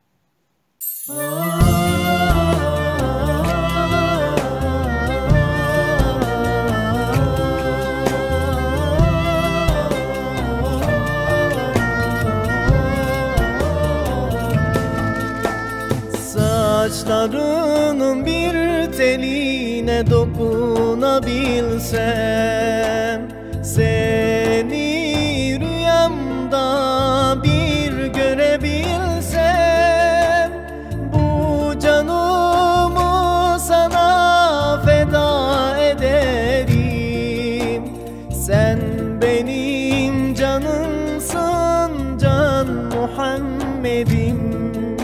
Saçlarının bir teline dokunabilsem, seni rüyamda bir görebilsem, bu canımı sana feda ederim. Sen benim canımsın, can Muhammed'im.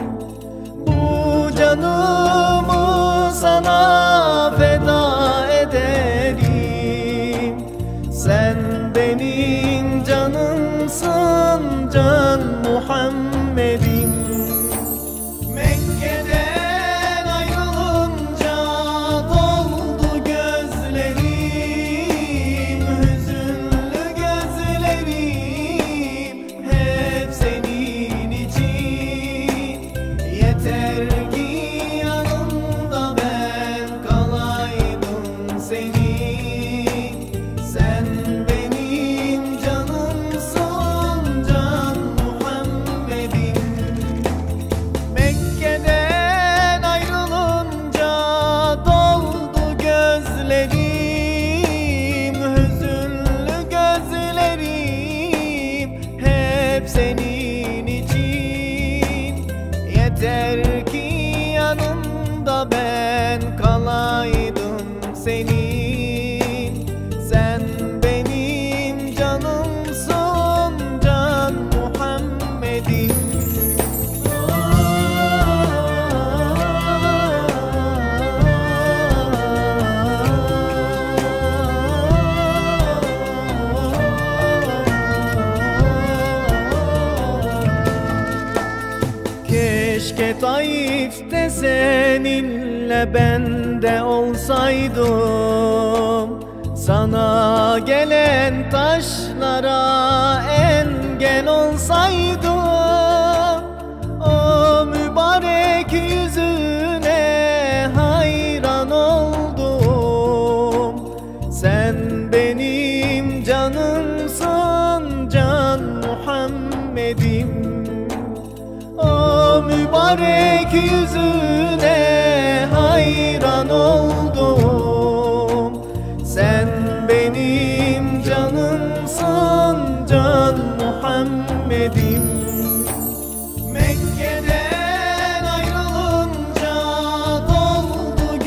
Canımı sana feda ederim. Sen benim canımsın, can Muhammed'im. Mekke'den ayrılınca doldu gözlerim, hüzünlü gözlerim, hep senin için. Yeter senin için. Yeter ki yanımda ben kalaydım senin. Sen benim canımsın, can Muhammed'im. Keşke Taif'te seninle ben de olsaydım, sana gelen taşlara engel olsaydım. O mübarek yüzüne hayran oldum. Sen benim canımsın, can Muhammed'im. O mübarek yüzüne hayran oldum. Sen benim canımsın, can Muhammed'im. Mekke'den ayrılınca doldu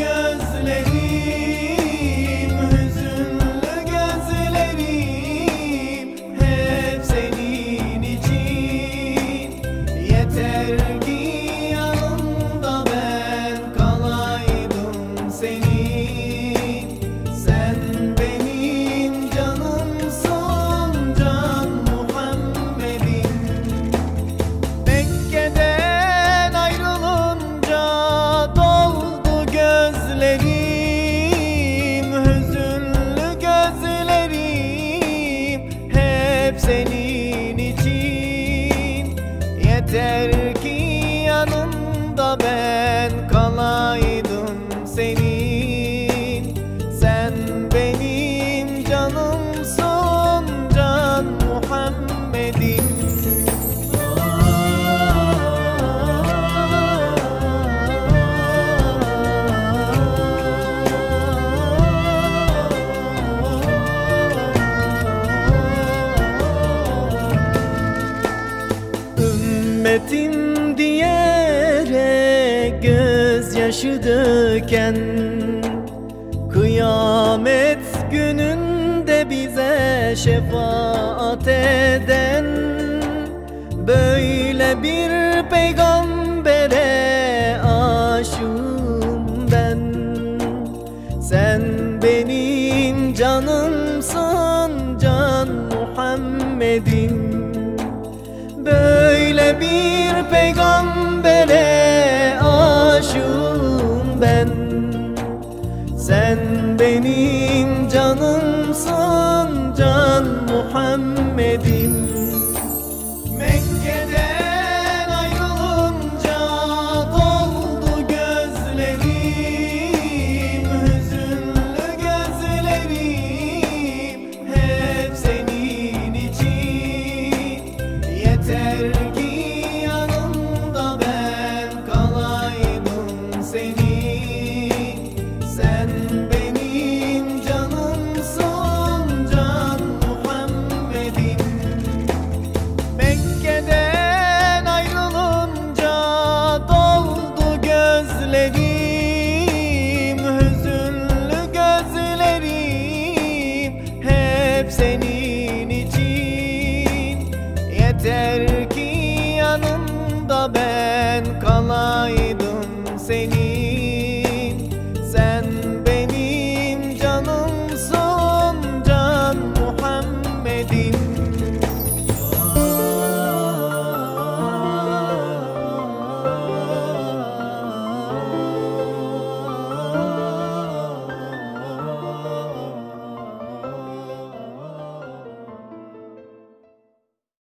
gözlerim, hüzünlü gözlerim, hep senin için. Yeter ki yanımda ben kalaydım senin. Sen benim canımsın, can Muhammed'im. Mekke'den ayrılınca doldu gözlerim, hüzünlü gözlerim, hep senin için. Yeter ki yanımda ben kalaydım senin. Sen benim canımsın, can Muhammed'im. Ümmetim diyerek gözyaşı döken, kıyamet gününde bize şefaat eden, böyle bir peygambere aşığım ben. Sen benim canımsın, can Muhammed'im. Böyle bir peygambere Yeter ki yanımda ben kalaydım seni